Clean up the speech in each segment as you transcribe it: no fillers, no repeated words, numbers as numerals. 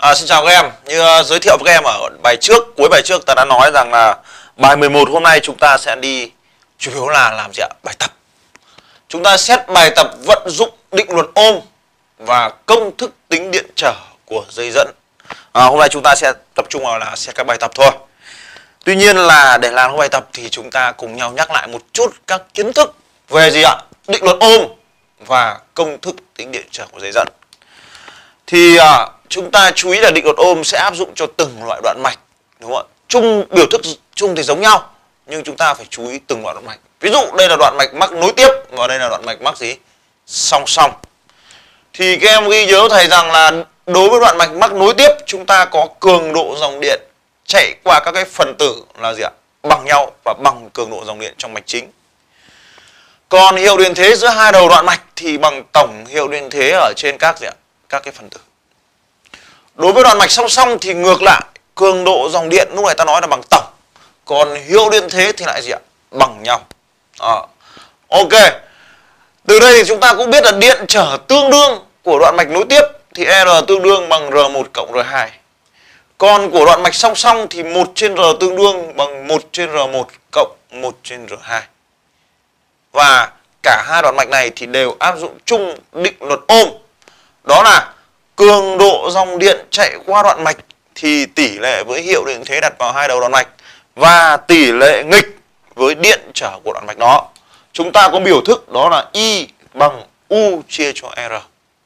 Xin chào các em. Như giới thiệu với các em ở bài trước, cuối bài trước ta đã nói rằng là bài 11 hôm nay chúng ta sẽ đi chủ yếu là làm gì ạ? Bài tập. Chúng ta xét bài tập vận dụng định luật ôm và công thức tính điện trở của dây dẫn. Hôm nay chúng ta sẽ tập trung vào là xét các bài tập thôi. Tuy nhiên là để làm các bài tập thì chúng ta cùng nhau nhắc lại một chút các kiến thức về gì ạ? Định luật ôm và công thức tính điện trở của dây dẫn. Thì chúng ta chú ý là định luật ôm sẽ áp dụng cho từng loại đoạn mạch, đúng không ạ? Biểu thức chung thì giống nhau, nhưng chúng ta phải chú ý từng loại đoạn mạch. Ví dụ đây là đoạn mạch mắc nối tiếp và đây là đoạn mạch mắc gì? Song song. Thì các em ghi nhớ thầy rằng là đối với đoạn mạch mắc nối tiếp chúng ta có cường độ dòng điện chạy qua các cái phần tử là gì ạ? Bằng nhau và bằng cường độ dòng điện trong mạch chính. Còn hiệu điện thế giữa hai đầu đoạn mạch thì bằng tổng hiệu điện thế ở trên các gì ạ? Các cái phần tử. Đối với đoạn mạch song song thì ngược lại, cường độ dòng điện lúc này ta nói là bằng tổng, còn hiệu điện thế thì lại gì ạ? Bằng nhau. Ok. Từ đây thì chúng ta cũng biết là điện trở tương đương của đoạn mạch nối tiếp thì R tương đương bằng R1 cộng R2. Còn của đoạn mạch song song thì 1 trên R tương đương bằng 1 trên R1 cộng 1 trên R2. Và cả hai đoạn mạch này thì đều áp dụng chung định luật ôm. Đó là cường độ dòng điện chạy qua đoạn mạch thì tỷ lệ với hiệu điện thế đặt vào hai đầu đoạn mạch và tỷ lệ nghịch với điện trở của đoạn mạch đó. Chúng ta có biểu thức đó là I bằng U chia cho R.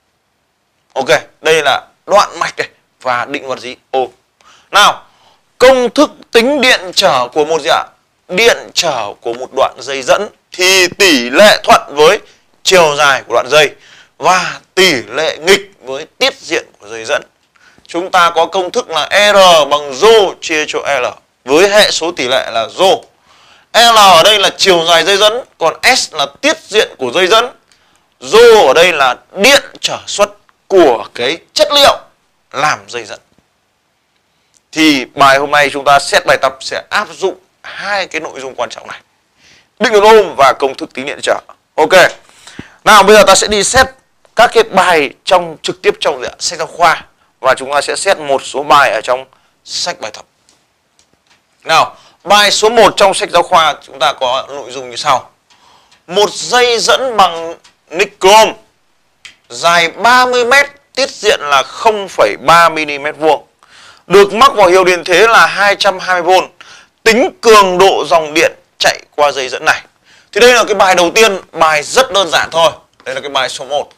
Ok, đây là đoạn mạch này và định luật gì? Ôm. Nào, công thức tính điện trở của một gì ạ? Điện trở của một đoạn dây dẫn thì tỷ lệ thuận với chiều dài của đoạn dây và tỷ lệ nghịch với tiết diện của dây dẫn. Chúng ta có công thức là R bằng rho chia cho L với hệ số tỷ lệ là rho. L ở đây là chiều dài dây dẫn, còn S là tiết diện của dây dẫn. Rho ở đây là điện trở xuất của cái chất liệu làm dây dẫn. Thì bài hôm nay chúng ta xét bài tập sẽ áp dụng hai cái nội dung quan trọng này: định luật ôm và công thức tính điện trở. Ok. Nào bây giờ ta sẽ đi xét các cái bài trực tiếp trong sách giáo khoa và chúng ta sẽ xét một số bài ở trong sách bài tập. Nào, bài số 1 trong sách giáo khoa chúng ta có nội dung như sau: một dây dẫn bằng nickel dài 30 m, tiết diện là 0,3 mm vuông, được mắc vào hiệu điện thế là 220V. Tính cường độ dòng điện chạy qua dây dẫn này. Thì đây là cái bài đầu tiên, bài rất đơn giản thôi. Đây là cái bài số 1.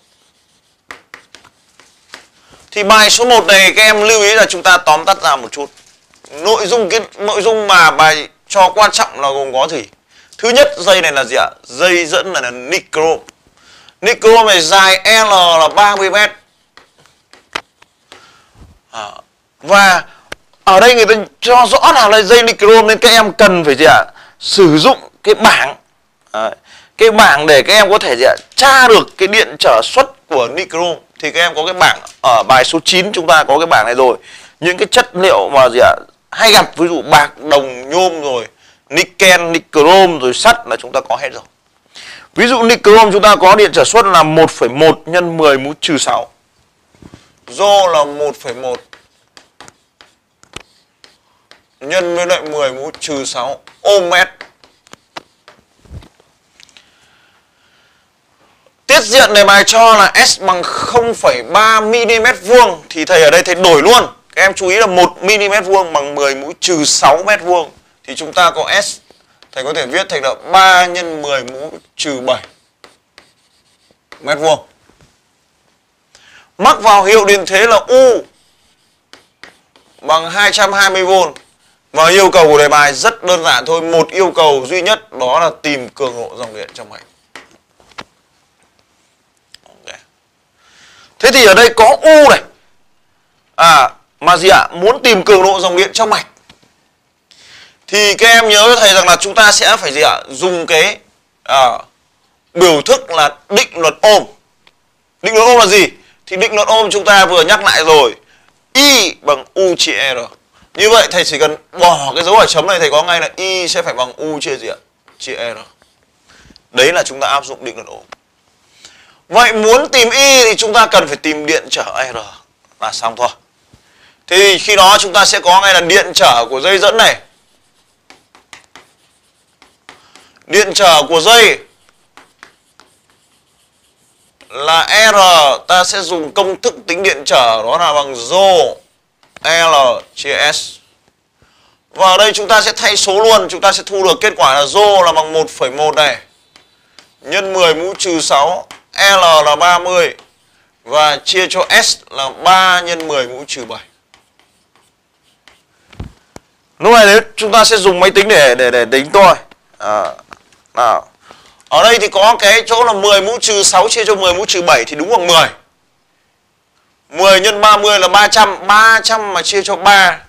Thì bài số 1 này các em lưu ý là chúng ta tóm tắt ra một chút. Nội dung mà bài cho quan trọng là gồm có gì? Thứ nhất, dây này là gì ạ? Dây dẫn này là nickel. Nickel này dài L là 30 m. Và ở đây người ta cho rõ là dây nickel nên các em cần phải gì ạ? Sử dụng cái bảng. Cái bảng để các em có thể gì ạ? Tra được cái điện trở xuất của nickel. Thì các em có cái bảng ở bài số 9 chúng ta có cái bảng này rồi. Những cái chất liệu mà gì ạ? Hay gặp, ví dụ bạc, đồng, nhôm rồi nickel, nickel rồi sắt là chúng ta có hết rồi. Ví dụ nickel chúng ta có điện trở xuất là 1,1 nhân 10 mũ trừ 6. Rho là 1,1 nhân với lại 10 mũ trừ 6 ohm mét. Tiết diện này bài cho là S bằng 0,3 mm vuông thì thầy ở đây thầy đổi luôn. Các em chú ý là 1 mm vuông bằng 10 mũ trừ 6 mét vuông thì chúng ta có S, thầy có thể viết thành là 3 nhân 10 mũ trừ 7 mét vuông. Mắc vào hiệu điện thế là U bằng 220V. Và yêu cầu của đề bài rất đơn giản thôi, một yêu cầu duy nhất đó là tìm cường độ dòng điện trong mạch. Okay. Thế thì ở đây có U này. Mà gì ạ? Muốn tìm cường độ dòng điện trong mạch thì các em nhớ với thầy rằng là chúng ta sẽ phải gì ạ? Dùng cái biểu thức là định luật ôm. Định luật ôm là gì? Thì định luật ôm chúng ta vừa nhắc lại rồi. I bằng U chia R. Như vậy thầy chỉ cần bỏ cái dấu hỏi chấm này, thầy có ngay là I sẽ phải bằng U chia gì ạ? Chia R. Đấy là chúng ta áp dụng định luật ôm. Vậy muốn tìm Y thì chúng ta cần phải tìm điện trở R là xong thôi. Thì khi đó chúng ta sẽ có ngay là điện trở của dây dẫn này. Điện trở của dây là R, ta sẽ dùng công thức tính điện trở đó là bằng rho L chia S. Và ở đây chúng ta sẽ thay số luôn, chúng ta sẽ thu được kết quả là rho là bằng 1,1 này nhân 10 mũ trừ 6, L là 30 và chia cho S là 3 nhân 10 mũ trừ 7. Lúc này đấy chúng ta sẽ dùng máy tính để tính thôi. Nào. Ở đây thì có cái chỗ là 10 mũ trừ 6 chia cho 10 mũ trừ 7 thì đúng bằng 10. 10 nhân 30 là 300, 300 mà chia cho 3.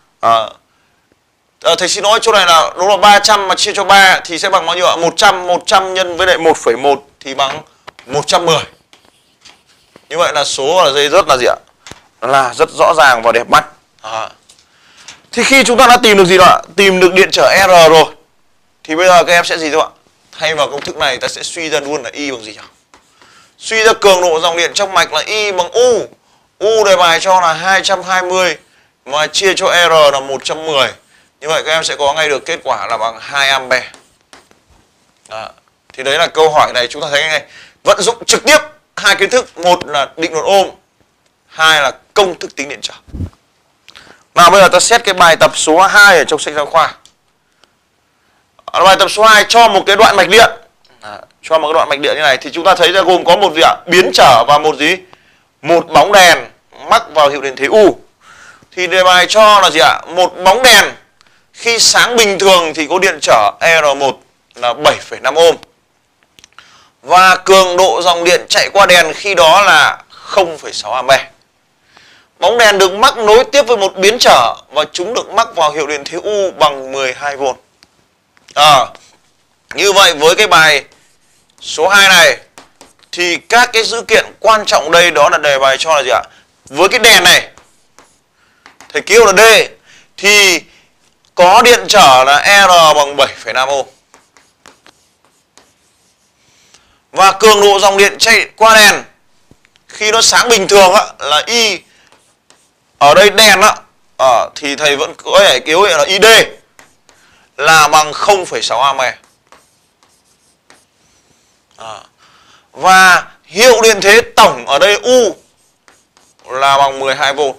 Thầy xin lỗi, chỗ này là đúng là 300 mà chia cho 3 thì sẽ bằng bao nhiêu ạ? 100, 100 nhân với lại 1,1 thì bằng 110. Như vậy là số ở đây rất là gì ạ? Là rất rõ ràng và đẹp mắt. Thì khi chúng ta đã tìm được gì đó ạ? Tìm được điện trở R rồi. Thì bây giờ các em sẽ gì thôi ạ? Thay vào công thức này ta sẽ suy ra luôn là Y bằng gì nhỉ? Suy ra cường độ dòng điện trong mạch là Y bằng U. U đề bài cho là 220 mà chia cho R là 110. Như vậy các em sẽ có ngay được kết quả là bằng 2 ampe. Thì đấy là câu hỏi này chúng ta thấy ngay. Vận dụng trực tiếp hai kiến thức, một là định luật ôm, hai là công thức tính điện trở. Nào bây giờ ta xét cái bài tập số 2 ở trong sách giáo khoa. Bài tập số 2 cho một cái đoạn mạch điện. Cho một cái đoạn mạch điện như này thì chúng ta thấy ra gồm có một gì ạ? Biến trở và một gì? Một bóng đèn mắc vào hiệu điện thế U. Thì đề bài cho là gì ạ? Một bóng đèn khi sáng bình thường thì có điện trở R1 là 7,5 ohm. Và cường độ dòng điện chạy qua đèn khi đó là 0,6 ampe. Bóng đèn được mắc nối tiếp với một biến trở và chúng được mắc vào hiệu điện thế U bằng 12V. Như vậy với cái bài số 2 này thì các cái dữ kiện quan trọng đây đó là đề bài cho là gì ạ? Với cái đèn này thầy kêu là D thì có điện trở là R bằng 7,5 ohm. Và cường độ dòng điện chạy qua đèn khi nó sáng bình thường á, là Y. Ở đây đèn á, thì thầy vẫn có thể kêu là ID là bằng 0,6 ampe. Và hiệu điện thế tổng ở đây U là bằng 12V.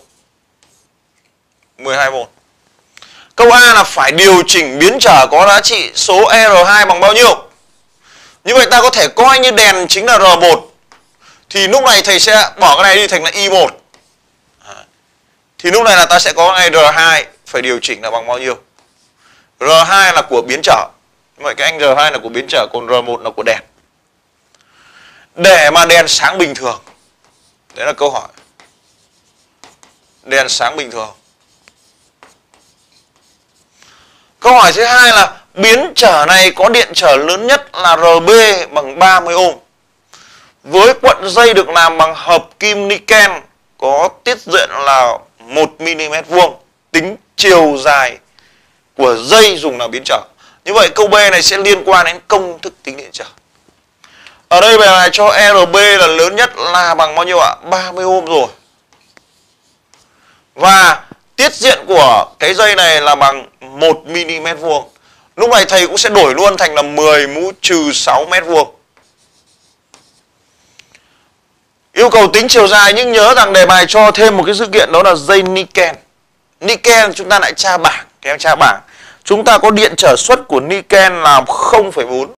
12V. Câu A là phải điều chỉnh biến trở có giá trị số R2 bằng bao nhiêu? Như vậy ta có thể coi như đèn chính là R1. Thì lúc này thầy sẽ bỏ cái này đi thành là I1. Thì lúc này là ta sẽ có ngay R2 phải điều chỉnh là bằng bao nhiêu? R2 là của biến trở. Như vậy cái anh R2 là của biến trở, còn R1 là của đèn. Để mà đèn sáng bình thường. Đấy là câu hỏi. Đèn sáng bình thường. Câu hỏi thứ hai là biến trở này có điện trở lớn nhất là RB bằng 30 ohm. Với cuộn dây được làm bằng hợp kim niken có tiết diện là 1 mm vuông, tính chiều dài của dây dùng làm biến trở. Như vậy câu B này sẽ liên quan đến công thức tính điện trở. Ở đây bài này cho RB là lớn nhất là bằng bao nhiêu ạ? 30 ohm rồi. Và tiết diện của cái dây này là bằng 1 mm vuông. Lúc này thầy cũng sẽ đổi luôn thành là 10 mũ trừ 6 mét vuông. Yêu cầu tính chiều dài nhưng nhớ rằng đề bài cho thêm một cái dữ kiện đó là dây niken. Niken chúng ta lại tra bảng, các em tra bảng. Chúng ta có điện trở suất của niken là 0,4.